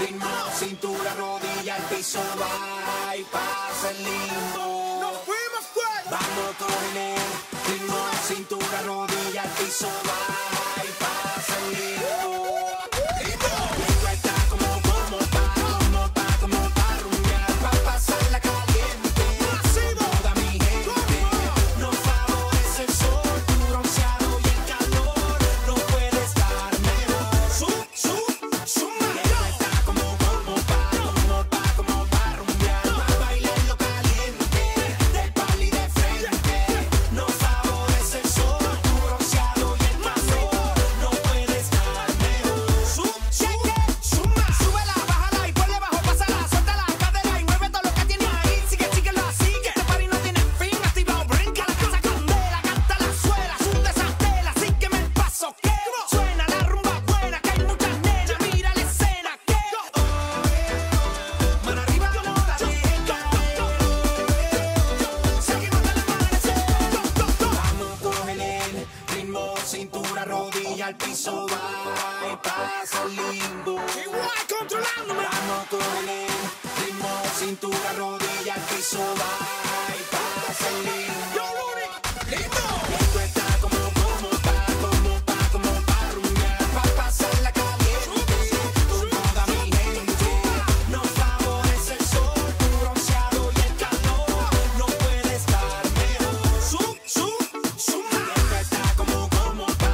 ritmo, cintura, rodilla, el piso va y pasa el limbo. ¡Nos fuimos fuera! Vamos con el ritmo, cintura, rodilla, el piso va y pasa el limbo. Esto está como pa' rumbear, pa' pasarla caliente. Toda mi gente, nos favorece el sol, tu bronceado y el calor, no puede estar mejor. Esto está como pa' rumbear, pa' bailarlo caliente, del pali de frente. Nos favorece el sol, tu bronceado y el calor, no puede estar mejor. Súbela, bájala y ponle bajo, pásala, suelta la cadera y mueve todo lo que tienes ahí. Síguela, sigue. Este party no tiene fin, activado, brinca la casa candela, canta la suela, sube esas telas, sígueme el paso que suena la rumba buena, que hay muchas nenas, mira la escena que mano arriba no la dejes caer. Seguimos hasta el amanecer. Vamos con el ritmo, cintura, rodilla, al piso va y pasa el limbo. Igual controlándome. Vamos con el ritmo, cintura, rodilla, al piso va y pasa el limbo. Esto está como pa' rumbear, pa' pasarla caliente. Con toda mi gente, nos favorece el sol, tu bronceado y el calor, no puede estar mejor. Esto está como pa'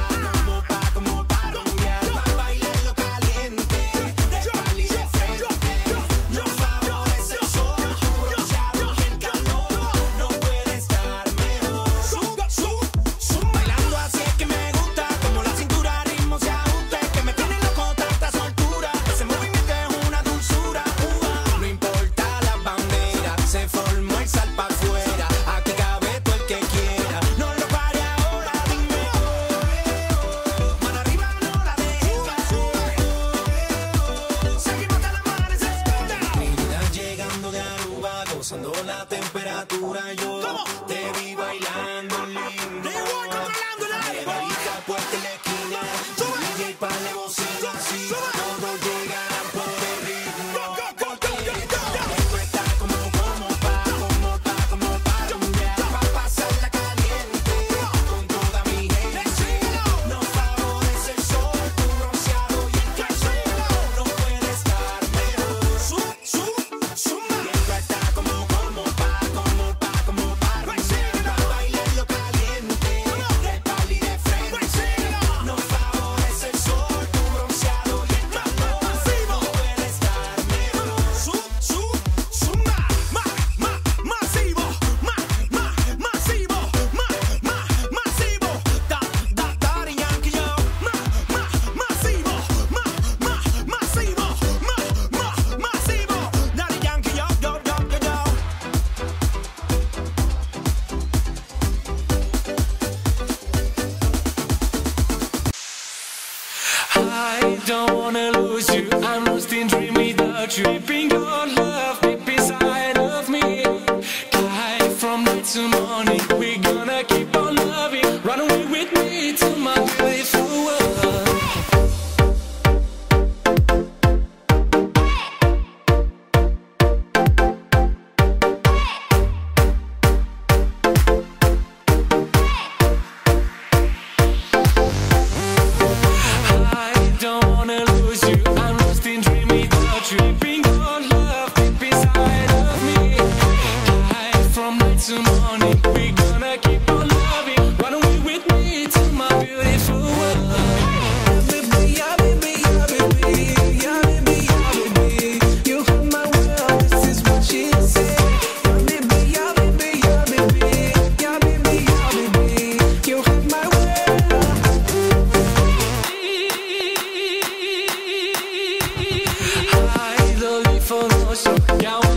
rumbear, pa' bailarlo caliente, del pali de frente. Nos favorece el sol, tu bronceado y el calor, no puede estar mejor. Bailando así es que me gusta, como la cintura ritmo se ajusta, es que me tiene loco tanta soltura, ese movimiento es una dulzura. No importa la bandera, se formó el sal pa' afuera, aquí cabe todo el que quiera, no lo pare ahora, dime mano arriba no la dejes caer. Seguimos hasta el amanecer. Mira llegando de Aruba, gozando la temperatura, yo te vi bailando lindo. Igual controlándola. Llevadita puesta en la esquina, DJ pa' la bocina, así todos llegarán por el ritmo. Esto está como pa' rumbear, pa' pasarla caliente, con toda mi gente. Nos favorece el sol, tu bronceado y el calor, no puede estar mejor. Esto está como pa' rumbear, pa' bailarlo caliente, del pali de frente. Nos favorece el sol, tu bronceado y el calor, no puede estar mejor. Masivo. Daddy Yankee, yo. Masivo. Daddy Yankee, yo. I don't wanna lose you, I'm lost in dream without you. Keeping your love deep inside of me. High from night to morning, we're gonna keep on loving. Run away with me to my beautiful world. I don't wanna lose you, I'm lost in dream without you. Keeping your love deep inside of me. High from night to morning, we're gonna keep on loving. Run away with me to my beautiful world. Baby, yeah, baby, yeah, baby, yeah, baby, yeah, baby. You have my world, this is what she said. Yeah, baby, yeah, baby, yeah, baby, yeah, baby, yeah, baby. You have my world. I love you for no show.